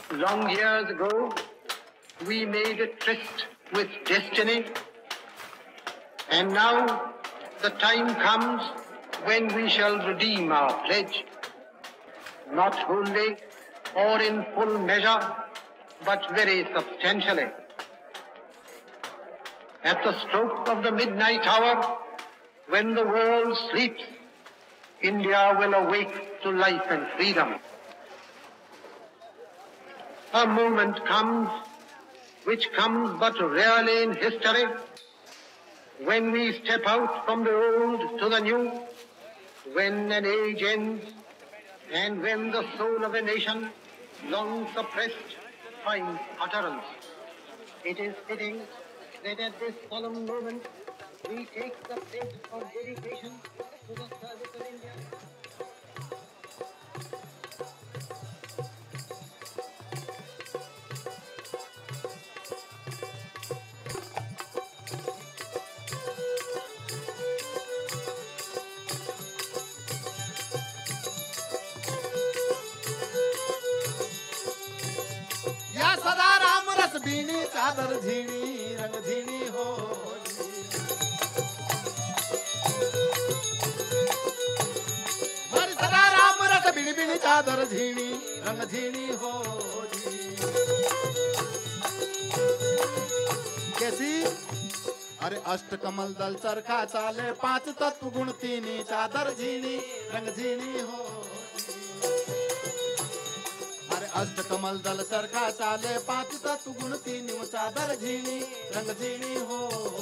Long years ago, we made a tryst with destiny, and now the time comes when we shall redeem our pledge, not wholly or in full measure, but very substantially. At the stroke of the midnight hour, when the world sleeps, India will awake to life and freedom. A moment comes, which comes but rarely in history, when we step out from the old to the new, when an age ends, and when the soul of a nation, long suppressed, finds utterance. It is fitting that at this solemn moment we take the pledge of dedication to the service of India. या सदा राम रस बीनी चादर झीणी रंग झीणी हो मारी सदा राम रस बीनी बीनी चादर झीणी रंग झीणी हो कैसी अरे अष्ट कमल दल चरखा चाले पांच तत्व गुण तीनी चादर झीणी रंग झीणी हो अष्ट कमल दल चरखा चाले पांच तत्व गुण तीन चादर झीणी रंग झीणी हो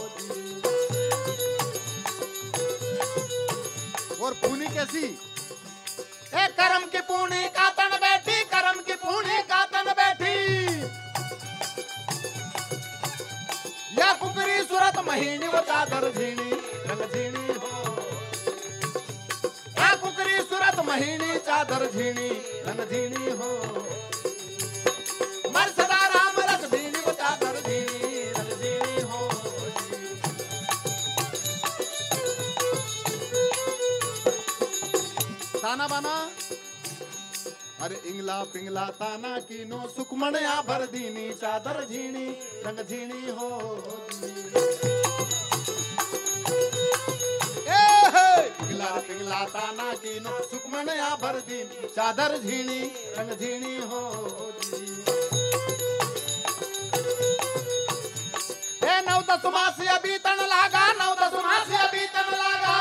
और पूनी कैसी ए करम की पूनी का तन बैठी करम की पूनी का तन बैठी या कुकरी सूरत महीनी वो चादर झीणी रंग झीणी हो या कुकरी सूरत महीनी चादर झीणी रंग झीणी हो मर सदा राम रस बीनी वो चादर झीणी रंग झीणी हो ताना बाना अरे इंगला पिंगला ताना कीनो सुखमण या भर दीनी चादर झीणी रंग झीणी हो इंगला पिंगला ताना कीनो सुखमण या भर दीनी चादर झीणी रंग झीणी हो नौ दस मास अभी तन लागा नौ दस मास अभी तन लागा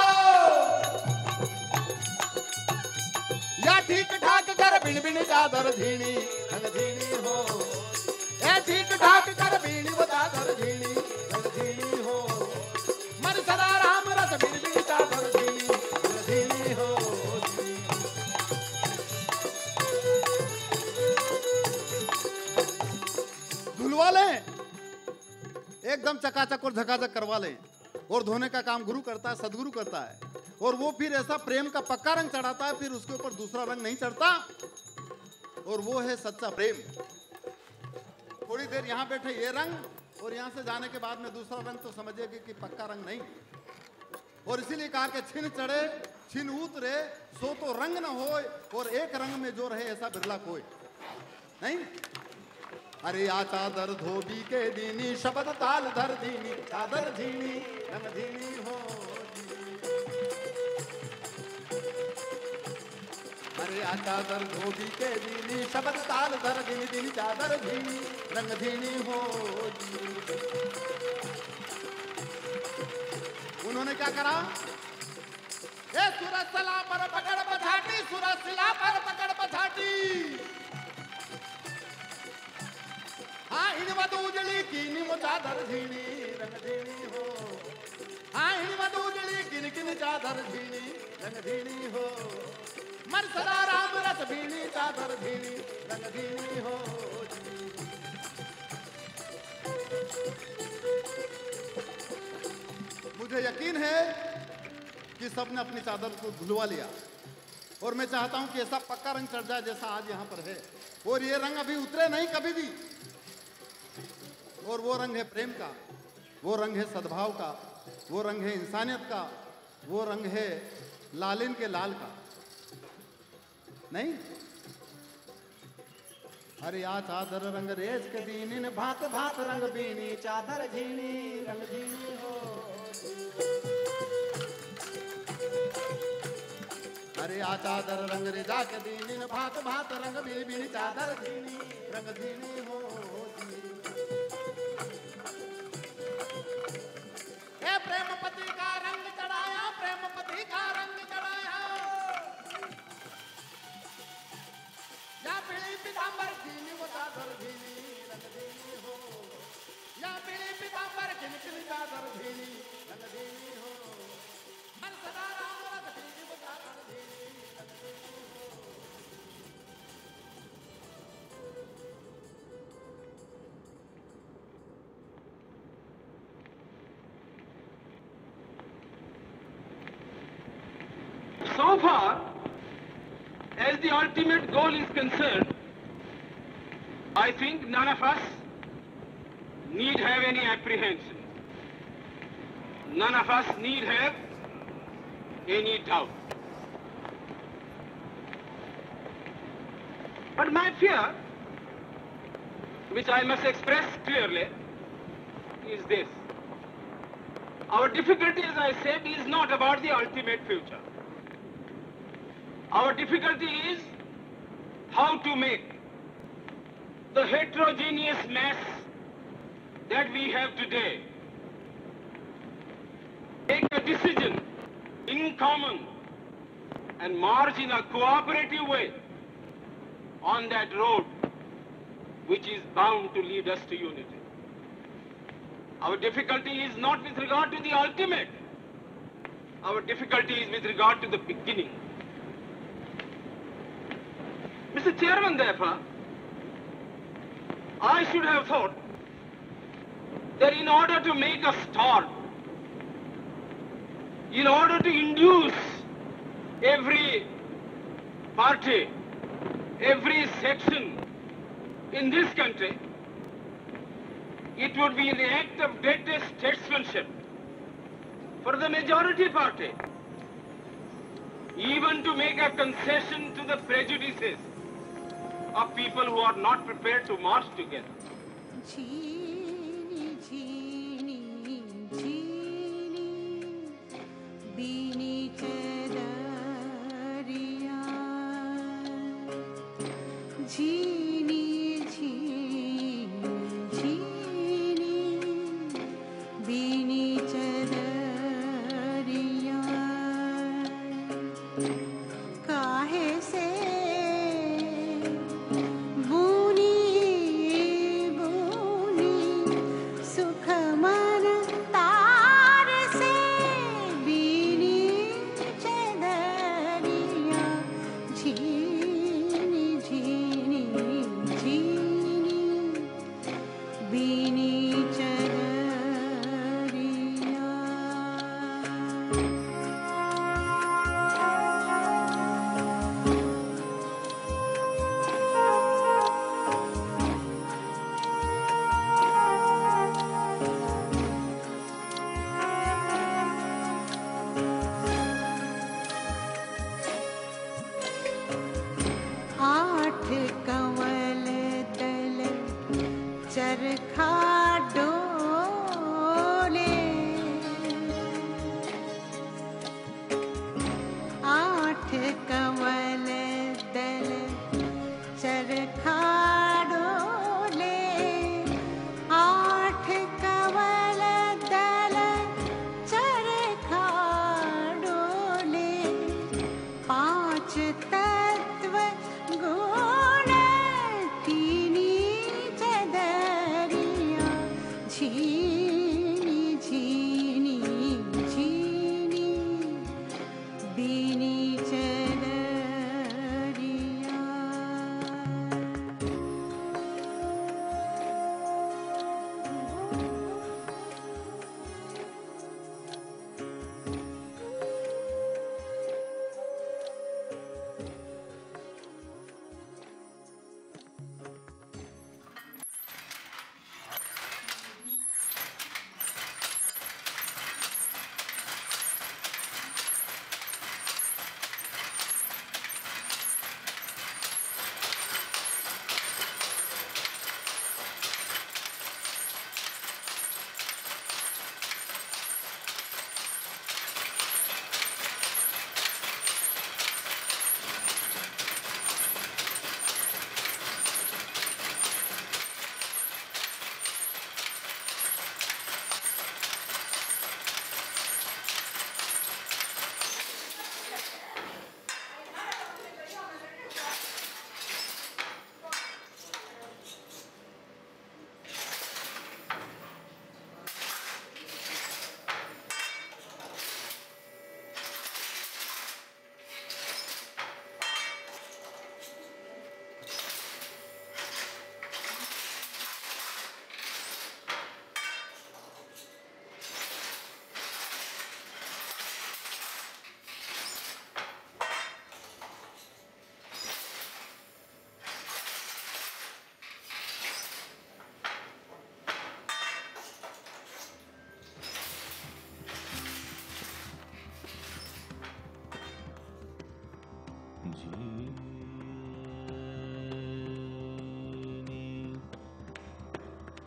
या ठीक ठाक कर बिन बिन चादर झीणी रंग झीणी हो ए ठीक ठाक कर बिन वो चादर झीणी रंग झीणी हो मन सदा राम रस बिन बिन चादर झीणी रंग झीणी हो धुलवा ले एकदम चकाचक और झकाझक करवा ले और धोने का काम गुरु करता है सदगुरु करता है और वो फिर ऐसा प्रेम का पक्का रंग चढ़ाता है फिर उसके ऊपर दूसरा रंग नहीं चढ़ता और वो है सच्चा प्रेम थोड़ी देर यहाँ बैठे ये रंग और यहाँ से जाने के बाद में दूसरा रंग तो समझिएगा कि पक्का रंग नहीं और इसीलिए कहा कि छिन चढ़े छिन उतरे सो तो रंग न होए और एक रंग में जो रहे ऐसा बिरला कोई नहीं अरे आ चादर धोबी के दीनी शब्द ताल धर दीनी चादर झीणी रंग झीणी हो अरे आ चादर धोबी के दीनी शब्द ताल धर दीनी दीनी चादर झीणी रंग झीणी हो उन्होंने क्या करा ए सूरज सला पर पकड़ बछाटी सूरज सिला पर पकड़ बछाटी हाँ इन मधु उजली कीनी वो चादर झीणी रंग झीणी हो हाँ इन मधु उजली किन किन चादर झीणी रंग झीणी हो मर सदा राम रस बीनी चादर झीणी रंग झीणी हो मुझे यकीन है कि सबने अपनी चादर को धुलवा लिया और मैं चाहता हूं कि ऐसा पक्का रंग चढ़ जाए जैसा आज यहाँ पर है और ये रंग अभी उतरे नहीं कभी भी और वो रंग है प्रेम का वो रंग है सद्भाव का वो रंग है इंसानियत का वो रंग है लालिन के लाल का नहीं अरे आ चादर रंग रेज के दीनिन भात भात रंग बीनी चादर झीनी रंग झीनी हो। अरे आ चादर रंग रेजा के दीनिन भात भात रंग बीनी चादर झीनी रंग झीनी हो। ए प्रेमपति का रंग चढ़ाया, प्रेमपति का रंग चढ़ाया, या पीली पीतांबर झीनी वो चादर झीनी रंग झीनी हो। या पीली पीतांबर खिलखिली चादर झीनी रंग झीनी हो। मन सदा राम रंग झीनी वो चादर झीनी रंग झीनी हो। So far, as the ultimate goal is concerned, I think none of us need have any apprehension. None of us need have any doubt. But my fear, which I must express clearly, is this. Our difficulty, as I said, is not about the ultimate future. Our difficulty is how to make the heterogeneous mass that we have today take a decision in common and march in a cooperative way on that road which is bound to lead us to unity. Our difficulty is not with regard to the ultimate. Our difficulty is with regard to the beginning. Mr. Chairman, therefore, I should have thought that in order to make a start, in order to induce every party, every section in this country, it would be an act of greatest statesmanship for the majority party even to make a concession to the prejudices of people who are not prepared to march together. झीनी झीनी झीनी बीनी चदरिया, झीनी झीनी झीनी बीनी चदरिया, काहे से कंवल दल चरखा डोले, 8 कंवल दल चरखा डोले, 8 कंवल दल चरखा डोले, 5 तत्व गुण तीनी चदरिया,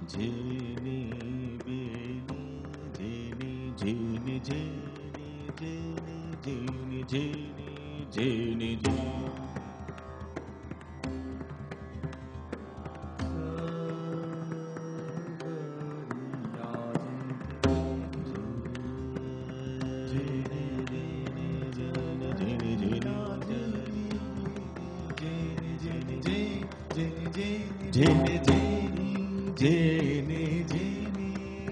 जेनी बेनी जेनी जेनी जेनी जेनी जेनी जेनी जेनी जेने जेनी जेने जेनी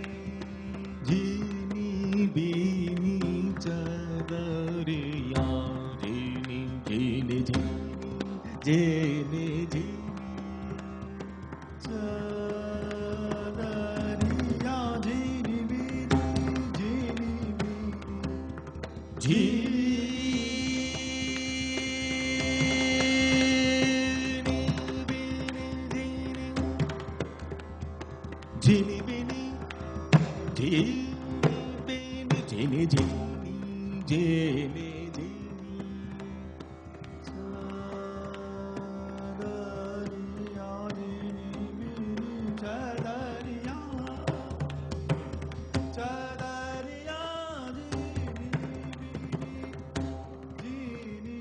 जेनी बीनी चादरिया जेनी जेने जेनी जेने जेनी चादरिया जेनी बीनी जेनी Jenny Benny, Jenny Benny, Jenny Jenny, Jenny Jenny. Chadariya, Chadariya, Jenny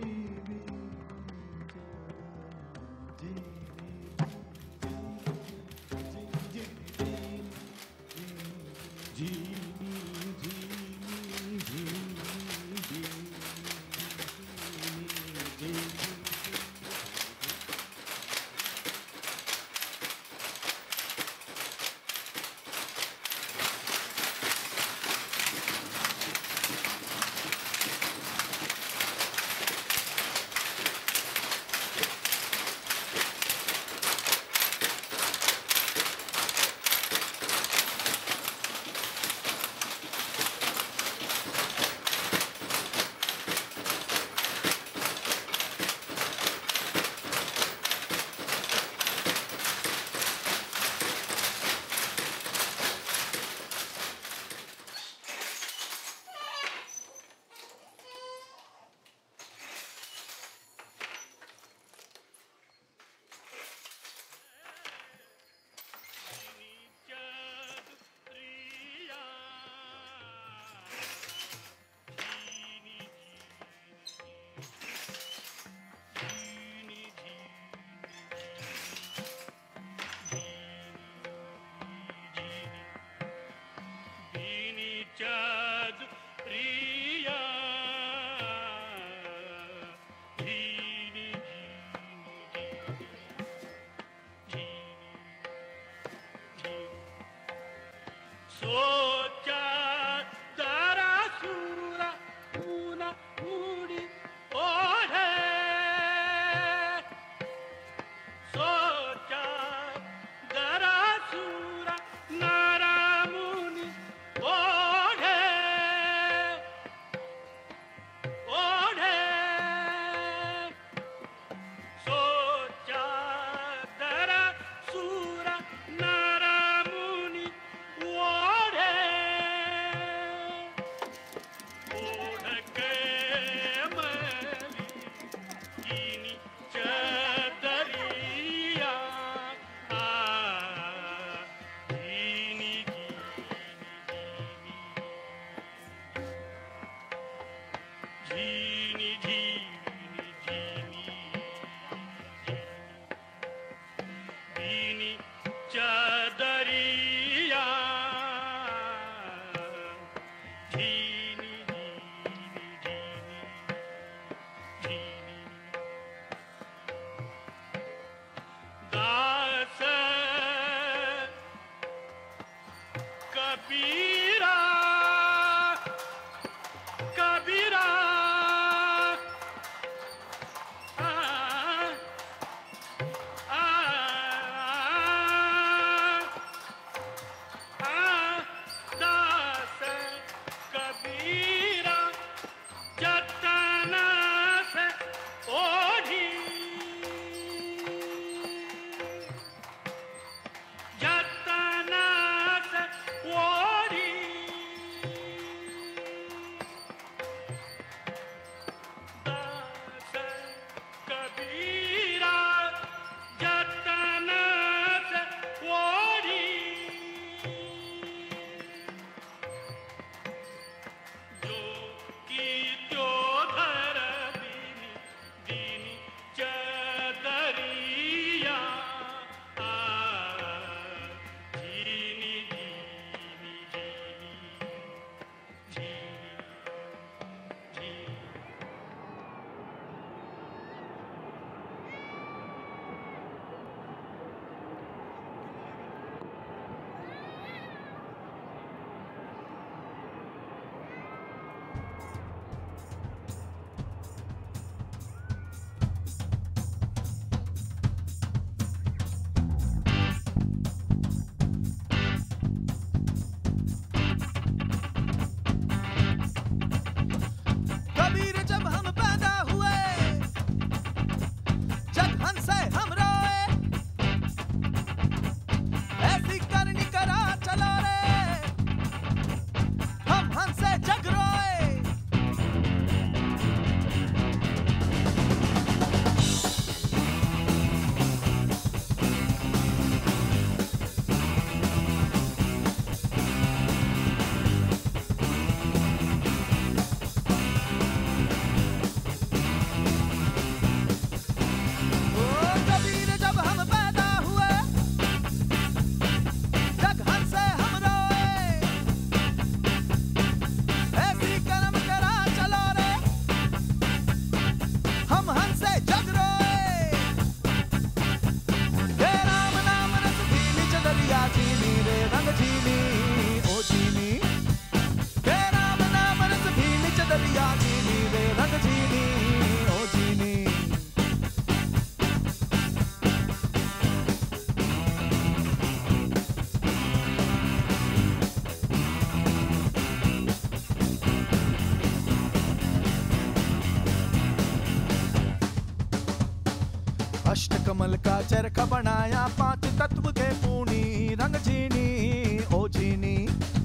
कमल का चरखा बनाया 5 तत्व के पूनी रंग चीनी ओ चीनी।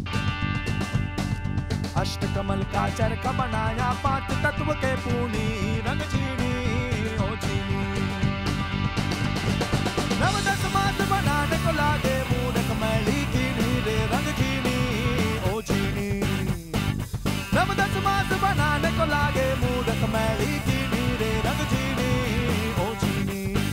अष्ट कमल का चरखा बनाया 5 तत्व के पूनी रंग चीनी ओ चीनी। 9-10 मास बनाने को लागे मूरख मैली चीनी रे रंग चीनी ओ चीनी। 9-10 मास बनाने को लागे मूरख मैली चीनी रे रंग चीनी ओ चीनी।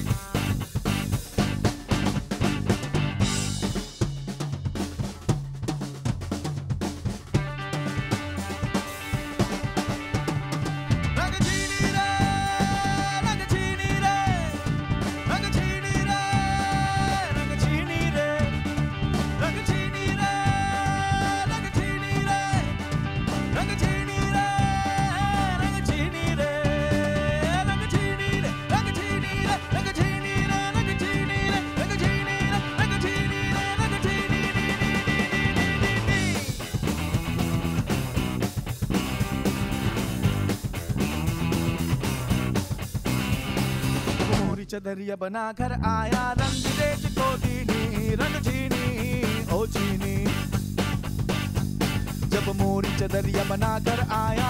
चदरिया बना घर आया रंग रेत को दीनी रंग चीनी ओ चीनी। जब मोरी चदरिया बना कर आया